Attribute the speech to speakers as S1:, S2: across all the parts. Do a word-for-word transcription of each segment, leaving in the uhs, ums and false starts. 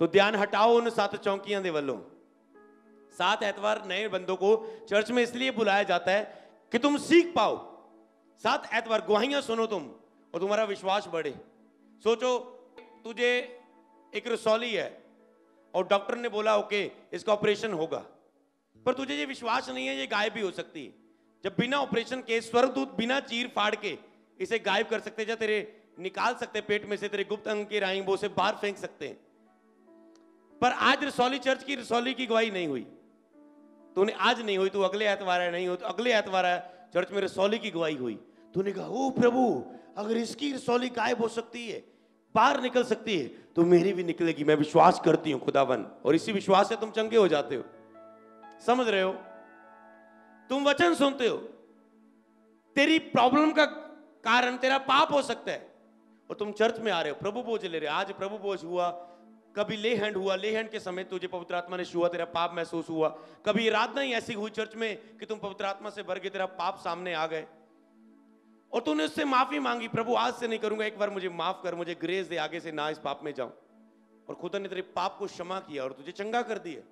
S1: तो ध्यान हटाओ उन सात चौकियां दे वल्लों। सात एतवार नए बंदों को चर्च में इसलिए बुलाया जाता है कि तुम सीख पाओ। सात एतवार गवाहियां सुनो तुम और तुम्हारा विश्वास बढ़े। सोचो तुझे एक रसौली है और डॉक्टर ने बोला ओके इसका ऑपरेशन होगा, पर तुझे ये विश्वास नहीं है ये गायब भी हो सकती है। जब बिना ऑपरेशन के स्वर्गदूत बिना चीर फाड़ के इसे गायब कर सकते, या तेरे निकाल सकते पेट में से तेरे गुप्त अंग के राई वो उसे बाहर फेंक सकते हैं। पर आज रसौली चर्च की रसौली की गवाही नहीं हुई। तूने आज नहीं हुई, तू अगले एतवार है नहीं हो तो अगले एतवार है चर्च में रसौली की गवाही हुई। तूने कहा ओ प्रभु अगर इसकी रसौली गायब हो सकती है, बाहर निकल सकती है, तो मेरी भी निकलेगी। मैं विश्वास करती हूं खुदावन, और इसी विश्वास से तुम चंगे हो जाते हो। समझ रहे हो? तुम वचन सुनते हो, तेरी प्रॉब्लम का कारण तेरा पाप हो सकता है और तुम चर्च में आ रहे हो, प्रभु बोझ ले रहे हो। आज प्रभु बोझ हुआ, कभी ले हैंड हुआ, ले हैंड के समय तुझे पवित्र आत्मा ने छुआ, तेरा पाप महसूस हुआ। कभी आराधना ही ऐसी हुई चर्च में कि तुम पवित्र आत्मा से भर के तेरा पाप सामने आ गए और तूने उससे माफी मांगी, प्रभु आज से नहीं करूंगा, एक बार मुझे माफ कर, मुझे ग्रेस दे, आगे से ना इस पाप में जाऊं। और खुदा ने तेरे पाप को क्षमा किया और तुझे चंगा कर दिया।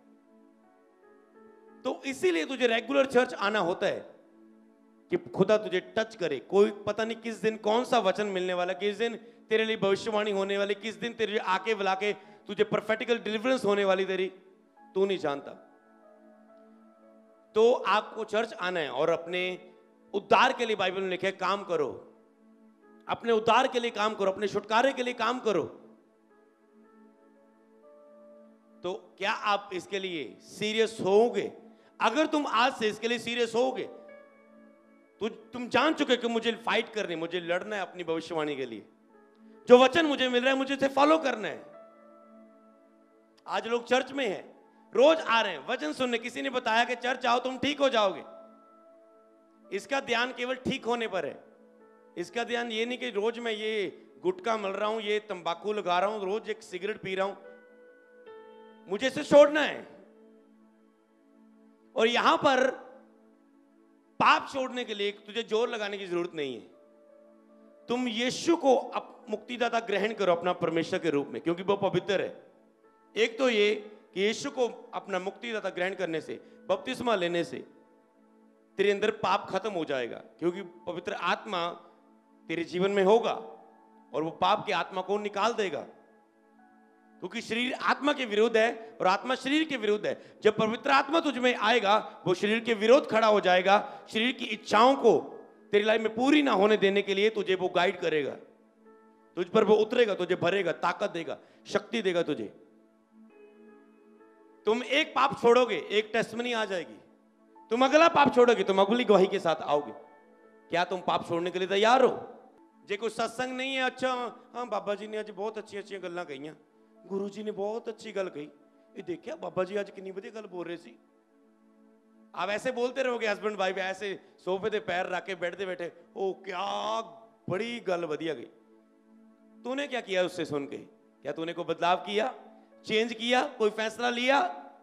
S1: तो इसीलिए तुझे रेगुलर चर्च आना होता है कि खुदा तुझे टच करे। कोई पता नहीं किस दिन कौन सा वचन मिलने वाला, किस दिन तेरे लिए भविष्यवाणी होने वाली, किस दिन तेरे लिए आके बुला के तुझे प्रोफेटिकल डिलीवरेंस होने वाली तेरी, तू नहीं जानता। तो आपको चर्च आना है और अपने उद्धार के लिए बाइबल में लिखा है काम करो, अपने उद्धार के लिए काम करो, अपने छुटकारे के लिए काम करो। तो क्या आप इसके लिए सीरियस होगे? अगर तुम आज से इसके लिए सीरियस होगे तो तुम जान चुके कि मुझे फाइट करनी, मुझे लड़ना है अपनी भविष्यवाणी के लिए। जो वचन मुझे मिल रहा है मुझे उसे फॉलो करना है। आज लोग चर्च में हैं, रोज आ रहे हैं वचन सुनने, किसी ने बताया कि चर्च आओ तुम ठीक हो जाओगे। इसका ध्यान केवल ठीक होने पर है। इसका ध्यान ये नहीं कि रोज मैं ये गुटखा मल रहा हूं, ये तंबाकू लगा रहा हूं, रोज एक सिगरेट पी रहा हूं, मुझे इसे छोड़ना है। और यहां पर पाप छोड़ने के लिए तुझे जोर लगाने की जरूरत नहीं है। तुम यीशु को मुक्तिदाता ग्रहण करो अपना परमेश्वर के रूप में, क्योंकि वो पवित्र है। एक तो ये कि यीशु को अपना मुक्तिदाता ग्रहण करने से, बपतिस्मा लेने से तेरे अंदर पाप खत्म हो जाएगा, क्योंकि पवित्र आत्मा तेरे जीवन में होगा और वो पाप की आत्मा को निकाल देगा। क्योंकि शरीर आत्मा के विरुद्ध है और आत्मा शरीर के विरुद्ध है। जब पवित्र आत्मा तुझ में आएगा वो शरीर के विरोध खड़ा हो जाएगा। शरीर की इच्छाओं को तेरी लाइफ में पूरी ना होने देने के लिए तुझे वो गाइड करेगा, तुझ पर वो उतरेगा, तुझे भरेगा, ताकत देगा, शक्ति देगा तुझे। तुम एक पाप छोड़ोगे, एक टेस्टमनी आ जाएगी। तुम अगला पाप छोड़ोगे, तुम अगली गवाही के साथ आओगे। क्या तुम पाप छोड़ने के लिए तैयार हो? जे कोई सत्संग नहीं है, अच्छा हाँ बाबा जी ने आज बहुत अच्छी अच्छी गल्लां कही, गुरु जी ने बहुत अच्छी गल कही, ये देखिया बाबा जी आज कितनी बढ़िया गल बोल रहे सी। आप ऐसे बोलते रहोगे हस्बैंड वाइफ, ऐसे सोफे पे पैर रख के बैठते बैठे, ओ क्या बड़ी गल बढ़िया गई। तूने क्या किया उससे सुन के? क्या तूने कोई बदलाव किया, चेंज किया, कोई फैसला लिया?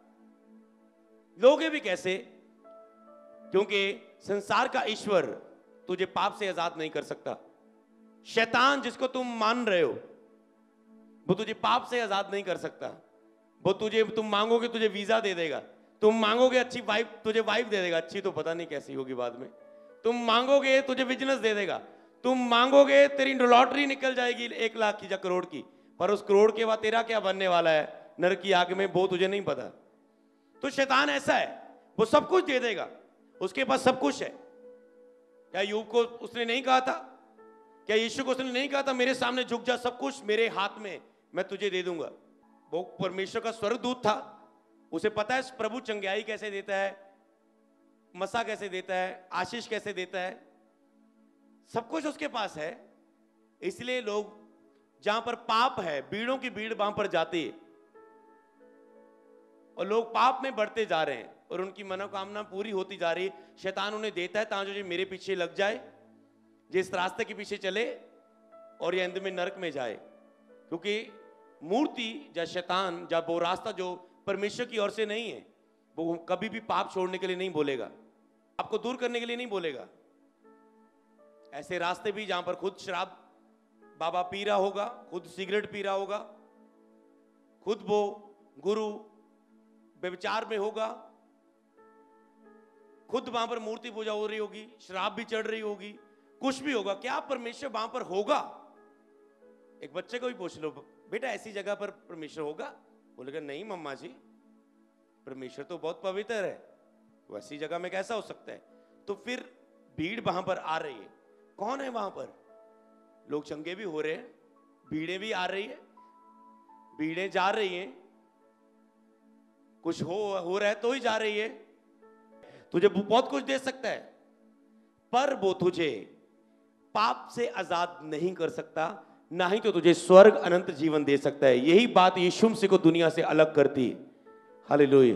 S1: लोगे भी कैसे? क्योंकि संसार का ईश्वर तुझे पाप से आजाद नहीं कर सकता। शैतान जिसको तुम मान रहे हो वो तुझे पाप से आजाद नहीं कर सकता। वो तुझे, तुम मांगोगे तुझे वीजा दे देगा, तुम मांगोगे अच्छी वाइफ, तुझे वाइफ दे देगा, अच्छी तो पता नहीं कैसी होगी बाद में। तुम मांगोगे तुझे बिजनेस दे देगा, तुम मांगोगे तेरी लॉटरी निकल जाएगी एक लाख की या करोड़ की, पर उस करोड़ के बाद तेरा क्या बनने वाला है नरक की आग में वो तुझे नहीं पता। तो शैतान ऐसा है, वो सब कुछ दे देगा, उसके पास सब कुछ है। क्या यूब को उसने नहीं कहा था? क्या यीशु को उसने नहीं कहा था मेरे सामने झुक जा, सब कुछ मेरे हाथ में, मैं तुझे दे दूंगा? वो परमेश्वर का स्वर्गदूत था, उसे पता है प्रभु चंगाई कैसे देता है, मसा कैसे देता है, आशीष कैसे देता है, सब कुछ उसके पास है। इसलिए लोग जहां पर पाप है, भीड़ों की भीड़ वहां पर जाती है और लोग पाप में बढ़ते जा रहे हैं और उनकी मनोकामना पूरी होती जा रही है। शैतान उन्हें देता है ताकि जो मेरे पीछे लग जाए, जिस रास्ते के पीछे चले और ये अंत में नरक में जाए। क्योंकि मूर्ति या शैतान या वो रास्ता जो परमेश्वर की ओर से नहीं है, वो कभी भी पाप छोड़ने के लिए नहीं बोलेगा, आपको दूर करने के लिए नहीं बोलेगा। ऐसे रास्ते भी जहां पर खुद शराब बाबा पी रहा होगा, खुद सिगरेट पी रहा होगा, खुद वो गुरु व्यभिचार में होगा, खुद वहां पर मूर्ति पूजा हो रही होगी, शराब भी चढ़ रही होगी, कुछ भी होगा, क्या परमेश्वर वहां पर होगा? एक बच्चे को भी पूछ लो, बेटा ऐसी जगह पर परमेश्वर होगा? बोलेगा नहीं मम्मा जी, परमेश्वर तो बहुत पवित्र है, वैसी जगह में कैसा हो सकता है? तो फिर भीड़ वहां पर आ रही है, कौन है वहां पर? लोग चंगे भी हो रहे हैं, भीड़ें भी आ रही है, भीड़ें जा रही हैं, कुछ हो हो रहा है तो ही जा रही है। तुझे बहुत कुछ दे सकता है, पर वो तुझे पाप से आजाद नहीं कर सकता, ना ही तो तुझे स्वर्ग अनंत जीवन दे सकता है। यही बात यीशु मसीह को दुनिया से अलग करती है। हालेलुया।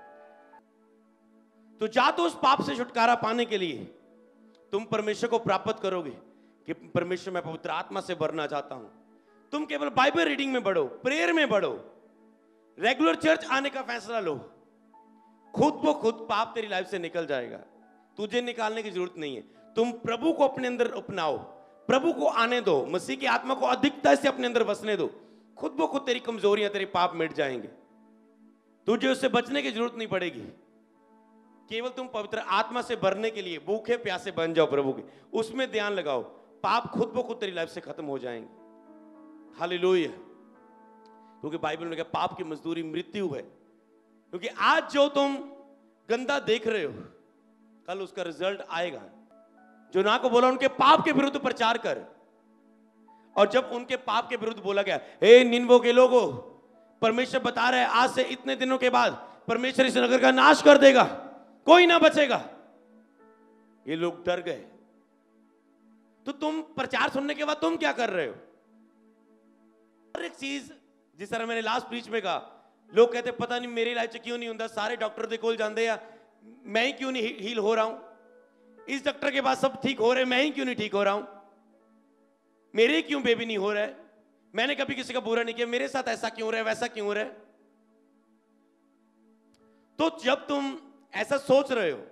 S1: तो जा तो उस पाप से छुटकारा पाने के लिए तुम परमेश्वर को प्राप्त करोगे कि परमेश्वर मैं पवित्र आत्मा से भरना चाहता हूं। तुम केवल बाइबल रीडिंग में बढ़ो, प्रेयर में बढ़ो, रेगुलर चर्च आने का फैसला लो, खुद वो खुद पाप तेरी लाइफ से निकल जाएगा। तुझे निकालने की जरूरत नहीं है। तुम प्रभु को अपने अंदर अपनाओ, प्रभु को आने दो, मसीह की आत्मा को अधिकता से अपने अंदर बसने दो, खुद वो खुद तेरी कमजोरियां, तेरे पाप मिट जाएंगे। तुझे उससे बचने की जरूरत नहीं पड़ेगी। केवल तुम पवित्र आत्मा से भरने के लिए भूखे प्यासे बन जाओ प्रभु के, उसमें ध्यान लगाओ, पाप खुद ब खुद तेरी लाइफ से खत्म हो जाएंगे। हालेलुया। क्योंकि बाइबल में क्या, पाप की मजदूरी मृत्यु है। क्योंकि आज जो तुम गंदा देख रहे हो, कल उसका रिजल्ट आएगा। जो ना को बोला उनके पाप के विरुद्ध प्रचार कर, और जब उनके पाप के विरुद्ध बोला गया, हे निनवो के लोगों, परमेश्वर बता रहा है आज से इतने दिनों के बाद परमेश्वर इस नगर का नाश कर देगा, कोई ना बचेगा। ये लोग डर गए। तो तुम प्रचार सुनने के बाद तुम क्या कर रहे हो? हर एक चीज, जिस तरह मैंने लास्ट प्रीच में कहा, लोग कहते पता नहीं मेरी लाइफ से क्यों नहीं होता, सारे डॉक्टर दे कोल जाते या मैं ही क्यों नहीं हील हो रहा हूं, इस डॉक्टर के बाद सब ठीक हो रहे, मैं ही क्यों नहीं ठीक हो रहा हूं, मेरे क्यों बेबी नहीं हो रहा है, मैंने कभी किसी का बुरा नहीं किया, मेरे साथ ऐसा क्यों रहा है, वैसा क्यों रहा है। तो जब तुम ऐसा सोच रहे हो,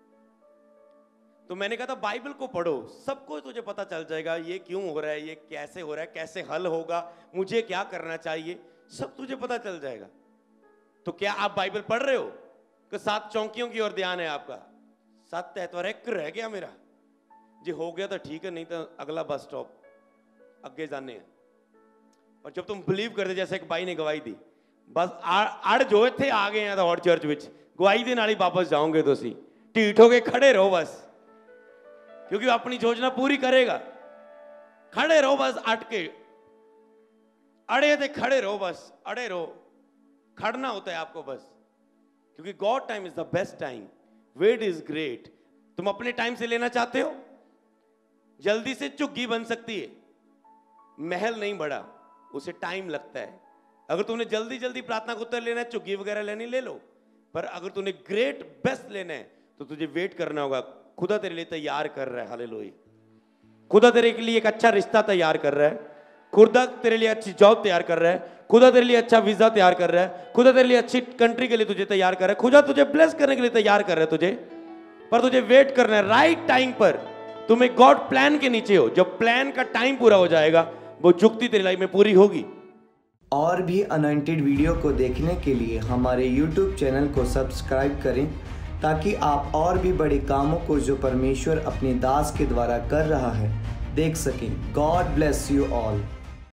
S1: तो मैंने कहा था बाइबल को पढ़ो, सबको तुझे पता चल जाएगा ये क्यों हो रहा है, ये कैसे हो रहा है, कैसे हल होगा, मुझे क्या करना चाहिए, सब तुझे पता चल जाएगा। तो क्या आप बाइबल पढ़ रहे हो कि सात चौकियों की ओर ध्यान है आपका? सात एतवार एक रह गया मेरा जी, हो गया तो ठीक है, नहीं तो अगला बस स्टॉप अगे जाने हैं। और जब तुम बिलीव करते, जैसे एक भाई ने गवाही दी, बस अड़ जो थे आ गए हैं हॉट चर्च विच, गवाही दे नाल ही वापस जाओगे, तो ढीठ हो के खड़े रहो बस, क्योंकि अपनी योजना पूरी करेगा। खड़े रहो बस, अटके अड़े थे, खड़े रहो बस, अड़े रहो, खड़ना होता है आपको बस, क्योंकि god time is the best time, wait is great. तुम अपने टाइम से लेना चाहते हो, जल्दी से झुग्गी बन सकती है, महल नहीं बड़ा, उसे टाइम लगता है। अगर तुमने जल्दी जल्दी प्रार्थना को उत्तर लेना है, झुग्गी वगैरह लेनी ले लो, पर अगर तूने ग्रेट बेस्ट लेना है तो तुझे वेट करना होगा। खुदा तेरे लिए तैयार कर रहा है। हालेलुया। खुदा तेरे लिए एक अच्छा रिश्ता तैयार कर रहा है, खुदा तेरे लिए अच्छी जॉब तैयार कर रहा है, खुदा तेरे लिए अच्छा वीजा तैयार कर रहा है, खुदा तेरे लिए अच्छी कंट्री के लिए तुझे तैयार कर रहा है, खुदा तुझे ब्लेस करने के लिए तैयार कर रहा है तुझे, पर तुझे वेट करना है राइट टाइम पर। तुम एक गॉड प्लान के नीचे हो, जब प्लान का टाइम पूरा हो जाएगा वो जुक्ति तेरी लाइफ में पूरी होगी।
S2: और भी अनॉइंटेड वीडियो को देखने के लिए हमारे यूट्यूब चैनल को सब्सक्राइब करें, ताकि आप और भी बड़े कामों को जो परमेश्वर अपने दास के द्वारा कर रहा है देख सकें। God bless you all.